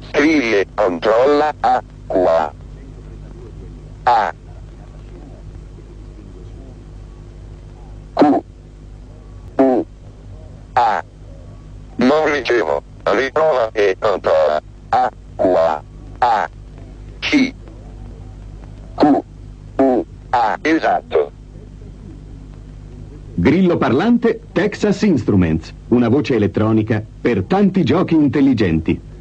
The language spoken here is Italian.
Scrive, controlla, acqua. A. Q. U. A. Non ricevo. Riprova e controlla. Acqua. A. C. Q. U. A. Esatto. Grillo parlante Texas Instruments, una voce elettronica per tanti giochi intelligenti.